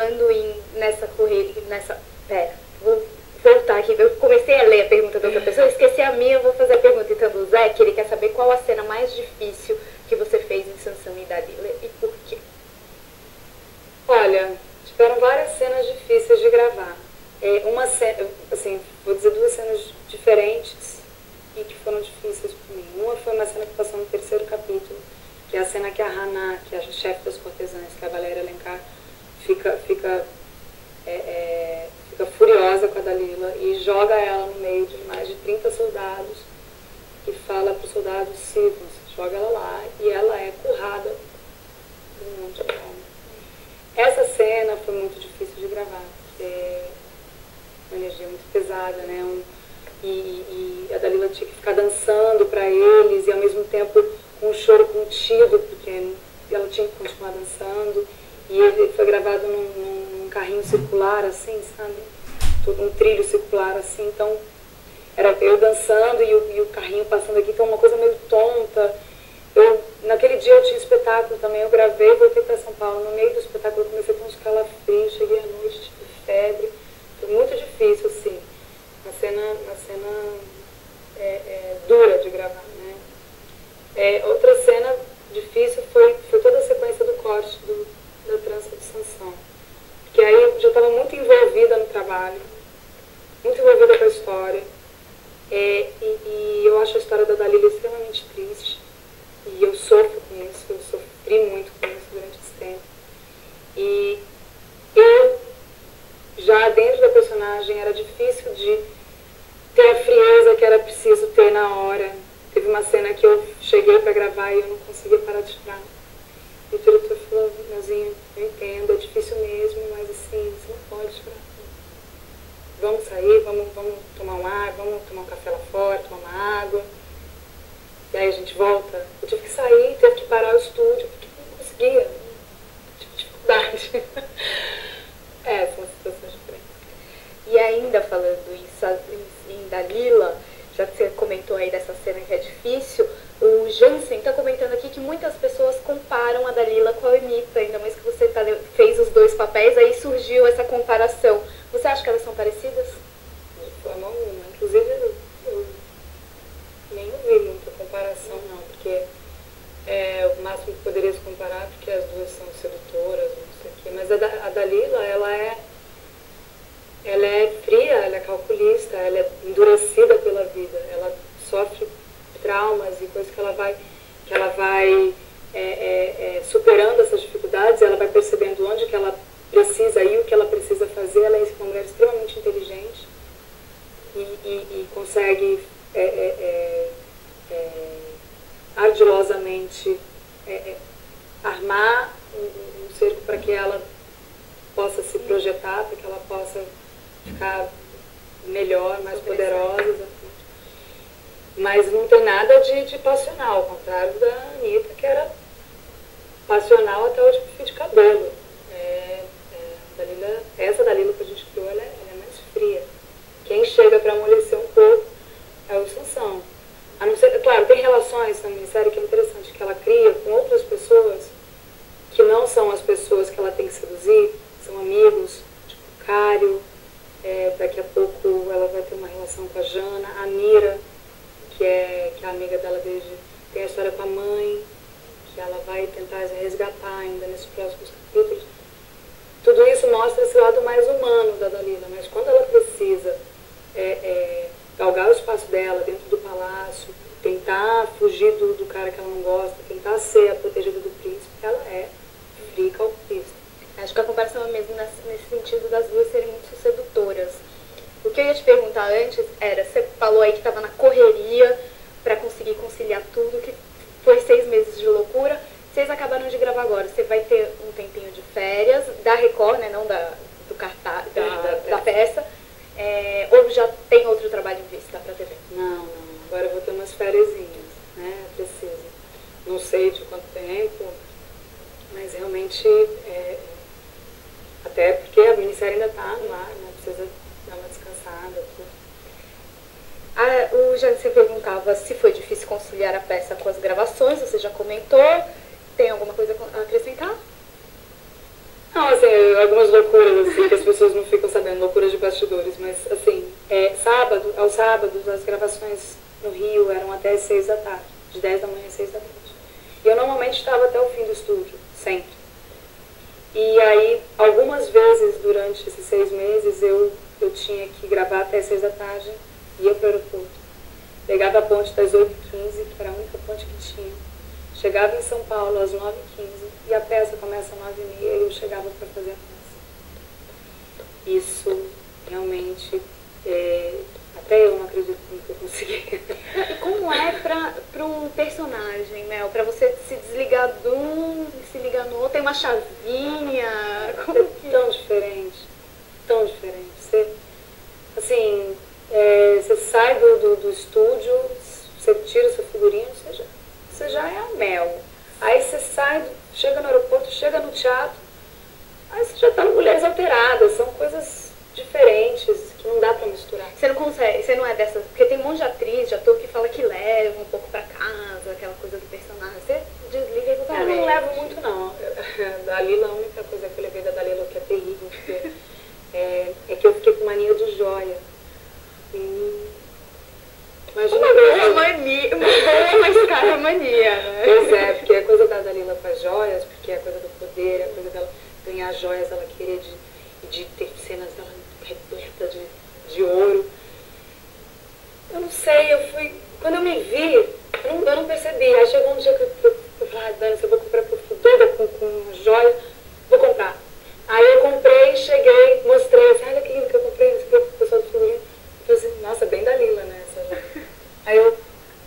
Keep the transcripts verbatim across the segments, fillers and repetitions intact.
falando em nessa correria, nessa... Pera, vou voltar aqui. Eu comecei a ler a pergunta da outra pessoa, esqueci a minha, eu vou fazer a pergunta então do Zé, que ele quer saber qual a cena mais difícil que você fez em Sansão e Dalila e por quê? Olha, tiveram várias cenas difíceis de gravar. É, uma cena, assim, vou dizer duas cenas diferentes e que foram difíceis para mim. Uma foi uma cena que passou no terceiro capítulo, que é a cena que a Haná, que é a chefe das cortesãs, que é a Valéria Alencar, fica, fica, é, é, fica furiosa com a Dalila e joga ela no meio de mais de trinta soldados e fala para os soldados, sirvam-se, joga ela lá e ela é currada por um monte de homem. Essa cena foi muito difícil de gravar, porque é uma energia muito pesada, né? Um, e, e a Dalila tinha que ficar dançando para eles e ao mesmo tempo com um choro contido, porque ela tinha que continuar dançando. E ele foi gravado num, num carrinho circular, assim, sabe? Todo um trilho circular, assim. Então, era eu dançando e o, e o carrinho passando aqui, então uma coisa meio tonta. Eu, naquele dia eu tinha espetáculo também, eu gravei, voltei para São Paulo. No meio do espetáculo eu comecei a ter uns calafrios, cheguei à noite, tive febre. Foi muito difícil, assim. Uma cena, uma cena é, é, dura de gravar, né? É, outra cena difícil foi, foi toda a sequência do corte do, da trança de Sansão. Porque aí eu já estava muito envolvida no trabalho, muito envolvida com a história. É, e, e eu acho a história da Dalila extremamente triste. E eu sofro com isso, eu sofri muito com isso durante esse tempo. E eu, já dentro da personagem, era difícil de ter a frieza que era preciso ter na hora. Teve uma cena que eu cheguei para gravar e eu não conseguia parar de chorar. E o diretor falou, Neuzinha, eu entendo, é difícil mesmo, mas assim, você não pode chorar. Vamos sair, vamos, vamos tomar um ar, vamos tomar um café lá fora, tomar uma água. E aí a gente volta. Eu tive que sair, teve que parar o estúdio, porque eu não conseguia. Tive dificuldade. É, são situações diferentes. E ainda falando em, em Dalila, já que você comentou aí dessa cena que é difícil, o Jansen está comentando aqui que muitas pessoas comparam a Dalila com a Anitta, ainda mais que você tá, fez os dois papéis, aí surgiu essa comparação. Você acha que elas são parecidas? De forma alguma. Inclusive, eu, eu nem ouvi muita comparação, não, porque é, o máximo que poderia se comparar, porque as duas são sedutoras, não sei o quê, mas a, a Dalila, ela é, ela é fria, ela é calculista, ela é endurecida pela vida, ela sofre traumas e coisas que ela vai, que ela vai é, é, é, superando essas dificuldades, ela vai percebendo onde que ela precisa ir, o que ela precisa fazer. Ela é uma mulher extremamente inteligente e, e, e consegue é, é, é, é, ardilosamente é, é, armar um, um cerco para que ela possa se projetar, para que ela possa ficar melhor, mais poderosa. Mas não tem nada de, de passional, ao contrário da Anitta, que era passional até o tipo fio de cabelo. É, é, Dalila, essa Dalila que a gente criou, ela é, ela é mais fria. Quem chega para amolecer um pouco é o Sansão. A não ser, claro, tem relações na minissérie que é interessante, que ela cria com outras pessoas que não são as pessoas que ela tem que seduzir, são amigos, tipo Cário, é, daqui a pouco ela vai ter uma relação com a Jana, a Mira, que é, que é a amiga dela desde... Tem a história com a mãe, que ela vai tentar resgatar ainda nesses próximos capítulos. Tudo isso mostra esse lado mais humano da Dalila, mas quando ela precisa é, é, galgar o espaço dela dentro do palácio, tentar fugir do, do cara que ela não gosta, tentar ser a protegida do príncipe, ela é fria e calculista. Acho que a comparação é mesmo nesse, nesse sentido das duas serem muito sedutoras. O que eu ia te perguntar antes era, você falou aí que estava na correria para conseguir conciliar tudo, que foi seis meses de loucura. Vocês acabaram de gravar agora, você vai ter um tempinho de férias, da Record, né, não da, do cartaz, da, da, da peça, é, ou já tem outro trabalho em vista para T V? Não, não, agora eu vou ter umas fériasinhas, né, preciso. Não sei de quanto tempo, mas realmente, é, até porque a minissérie ainda está no ar, né, precisa dar uma descansada. Tudo. Ah, o Jansen perguntava se foi difícil conciliar a peça com as gravações, você já comentou. Tem alguma coisa a acrescentar? Não, assim, eu, algumas loucuras, assim, que as pessoas não ficam sabendo, loucuras de bastidores, mas, assim, é, sábado, aos sábados, as gravações no Rio eram até as seis da tarde, de dez da manhã às seis da tarde. E eu normalmente estava até o fim do estúdio, sempre. E aí, algumas vezes, durante esses seis meses, eu, eu tinha que gravar até as seis da tarde, ia para o aeroporto. Pegava a ponte das oito e quinze, que era a única ponte que tinha. Chegava em São Paulo às nove e quinze, e a peça começa às nove e meia, e eu chegava para fazer a peça. Isso, realmente, é, até eu não acredito que eu consegui. E como é para um personagem, Mel? Para você se desligar de um e se ligar no outro? Tem uma chavinha? Como é que... tão diferente, tão diferente. Você, assim, é, você sai do, do, do estúdio, você tira o seu figurino, você já, você já é a Mel. Aí você sai, chega no aeroporto, chega no teatro, aí você já está em Mulheres Alteradas, são coisas diferentes, que não dá pra misturar. Você não consegue, você não é dessas, porque tem um monte de atriz, de ator que fala que leva um pouco pra casa, aquela coisa do personagem, você desliga e Eu não levo muito não, da Dalila, a única coisa que eu levei da Dalila, que é terrível, porque é, é que eu fiquei com mania de joia. E... Imagina uma boa mania, uma boa, mas cara mania, né? Pois é, porque a coisa da Dalila com as joias, porque é a coisa do poder, a coisa dela ganhar joias, ela querer de, de ter cenas dela repleta de, de ouro. Eu não sei, eu fui... Quando eu me vi, eu não, eu não percebi. Aí chegou um dia que eu, eu, eu falei, ah, Dani, se eu vou comprar, porque eu fui doida com, com uma joia, vou comprar. Aí eu comprei, cheguei, mostrei, assim, olha que lindo que eu comprei, não sei o que, o pessoal do figurino. Eu falei assim, nossa, bem Dalila, né, essa joia. Aí eu...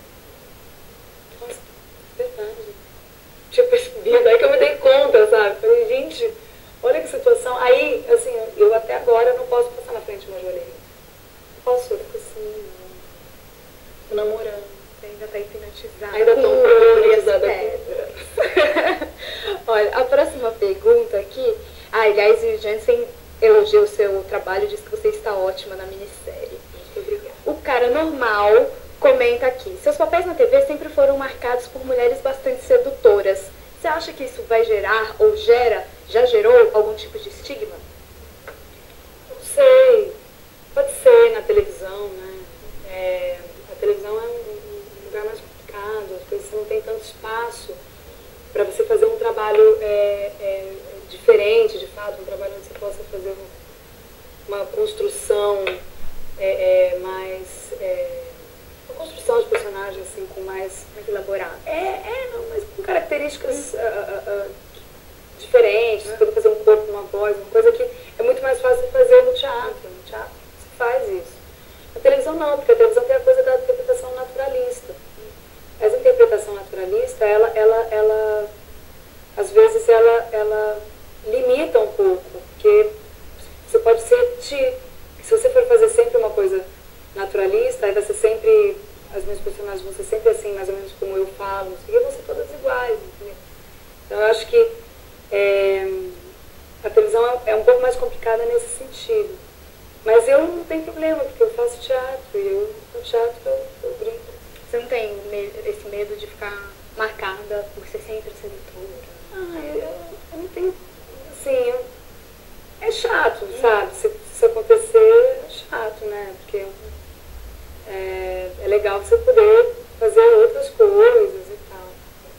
Nossa, verdade. Tinha percebido, aí que eu me dei conta, sabe? Falei, gente... Olha que situação. Aí, assim, eu até agora não posso passar na frente de uma joalheria. Não posso, eu fico assim, tô namorando. Você ainda tá hipnotizada. Ainda tô hipnotizada. Olha, a próxima pergunta aqui... Ah, aliás, o Jansen elogiou o seu trabalho e disse que você está ótima na minissérie. Muito obrigada. O cara normal comenta aqui. Seus papéis na T V sempre foram marcados por mulheres bastante sedutoras. Você acha que isso vai gerar ou gera, já gerou algum tipo de estigma? Não sei. Pode ser na televisão, né? É, a televisão é um, um lugar mais complicado, as coisas, você não tem tanto espaço para você fazer um trabalho é, é, diferente, de fato, um trabalho onde você possa fazer uma, uma construção é, é, mais... É, uma construção de personagem assim, com mais... Mais elaborada. É, é, não, mas com características uh, uh, uh, diferentes, você pode fazer um corpo, uma voz, uma coisa que é muito mais fácil de fazer no teatro. No teatro você faz isso. Na televisão não, porque a televisão tem a coisa da interpretação naturalista. Essa interpretação naturalista, ela, ela, ela às vezes, ela, ela limita um pouco, porque você pode ser ti. Se você for fazer sempre uma coisa naturalista, aí vai ser sempre, as minhas personagens vão ser sempre assim, mais ou menos como eu falo, não sei o que, vão ser todas iguais, entendeu? Então eu acho que é, a televisão é, é um pouco mais complicada nesse sentido. Mas eu não tenho problema, porque eu faço teatro, e eu, no teatro eu, eu brinco. Você não tem esse medo de ficar marcada por ser sempre sedutora? Ah, eu, eu não tenho, assim, eu, é chato, sabe? Se isso acontecer, é chato, né? Porque é, é legal você poder fazer outras coisas e tal.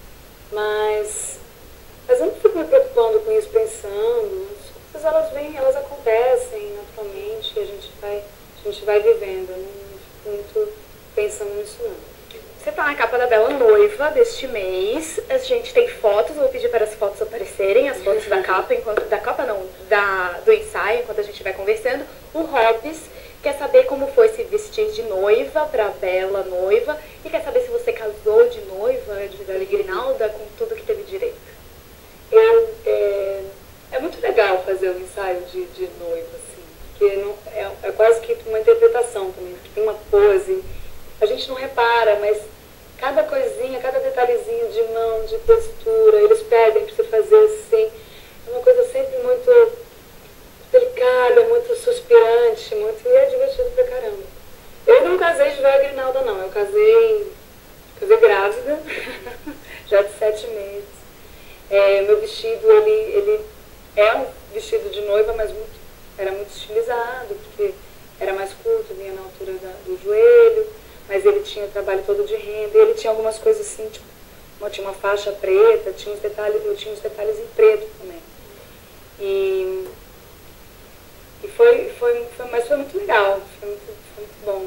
Mas, mas eu não fico me preocupando com isso, pensando. As coisas, elas vêm, elas acontecem naturalmente e a gente vai, a gente vai vivendo. Eu não fico muito pensando nisso, não. Você está na capa da Bela Noiva deste mês. A gente tem fotos, vou pedir para as fotos aparecerem, as fotos da capa, enquanto da capa não, da, do ensaio, enquanto a gente vai conversando. O Hobbs quer saber como foi se vestir de noiva para a Bela Noiva e quer saber se você casou de noiva, de Bela Grinalda, com tudo que teve direito. Eu, é, é muito legal fazer um ensaio de, de noiva, assim, porque não, é, é quase que uma interpretação também, porque tem uma pose. A gente não repara, mas cada coisinha, cada detalhezinho de mão, de postura, eles pedem para você fazer assim. É uma coisa sempre muito delicada, muito suspirante, muito, e é divertido pra caramba. Eu não casei de Bela Grinalda, não. Eu casei, casei grávida, já de sete meses. É, meu vestido, ele, ele é um vestido de noiva, mas muito, era muito estilizado, porque era mais curto, vinha na altura da, do joelho, mas ele tinha o trabalho todo de renda, e ele tinha algumas coisas assim, tipo, uma, tinha uma faixa preta, tinha uns detalhes, eu tinha uns detalhes em preto também. E, e foi, foi, foi, mas foi muito legal, foi muito, foi muito bom.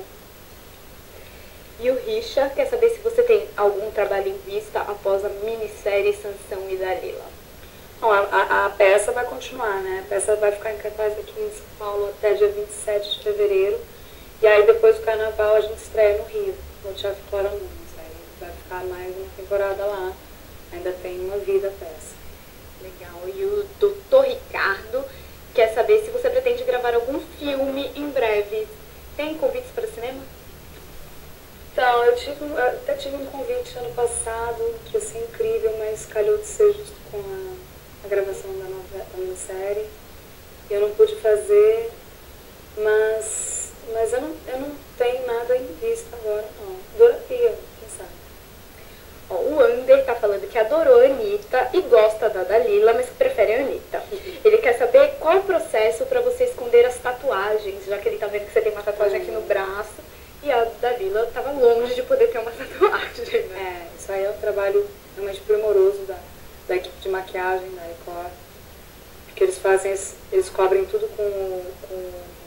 E o Richa quer saber se você tem algum trabalho em vista após a minissérie Sansão e Dalila. Não, a, a, a peça vai continuar, né? A peça vai ficar em cartaz aqui em São Paulo até dia vinte e sete de fevereiro. E aí depois do carnaval a gente estreia no Rio, no Teatro Clara Nunes. Aí vai ficar mais uma temporada lá. Ainda tem uma vida a peça. Legal. E o doutor Ricardo quer saber se você pretende gravar algum filme em breve. Tem convites para cinema? Então, eu, tive, eu até tive um convite ano passado, que ia ser incrível, mas calhou de ser justo com a, a gravação da nova da minissérie. Eu não pude fazer, mas, mas eu, não, eu não tenho nada em vista agora, não. Adoraria, quem sabe. Ó, o Ander tá falando que adorou a Anitta e gosta da Dalila, mas que prefere a Anitta. Ele quer saber qual o processo para você esconder as tatuagens, já que ele tá vendo que você tem uma tatuagem aqui no braço. E a Dalila estava longe de poder ter uma tatuagem, né? É, isso aí é um trabalho realmente primoroso da, da equipe de maquiagem da Record. Porque eles fazem, eles cobrem tudo com, com,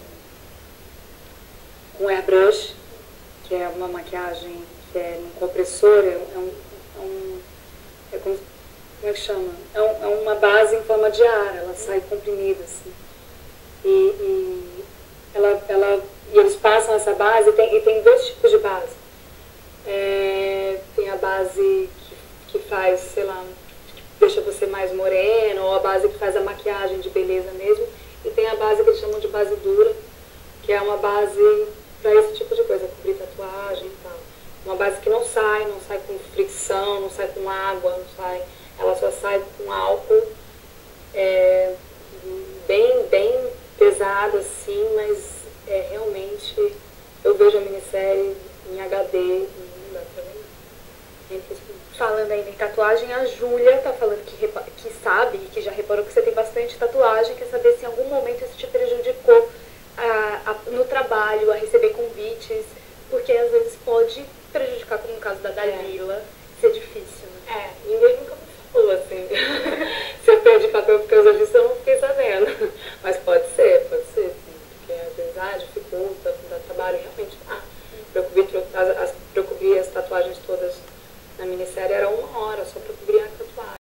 com airbrush, que é uma maquiagem que é um compressor, é um, é um é como, como é que chama? É, um, é uma base em forma de ar, ela sai comprimida assim. E, e ela, ela E eles passam essa base, e tem, e tem dois tipos de base. É, tem a base que, que faz, sei lá, que deixa você mais moreno, ou a base que faz a maquiagem de beleza mesmo. E tem a base que eles chamam de base dura, que é uma base para esse tipo de coisa, cobrir tatuagem e tal. Uma base que não sai, não sai com fricção, não sai com água, não sai, ela só sai com álcool, é, bem, bem pesado assim, mas é, realmente, eu vejo a minissérie em H D e não dá pra ver nada. Falando ainda em tatuagem, a Júlia tá falando que, que sabe e que já reparou que você tem bastante tatuagem, quer saber se em algum momento isso te prejudicou a, a, no trabalho, a receber convites, porque às vezes pode prejudicar, como no caso da Dalila, é. ser difícil, né? É, ninguém nunca me falou assim. Se eu perdi papel por causa disso, eu não fiquei sabendo. Mas pode ser, pode ser, sim. Porque às vezes, ah, dificulta, dá trabalho, realmente, ah, para eu cobrir as, as, cobrir as tatuagens todas na minissérie era uma hora, só para cobrir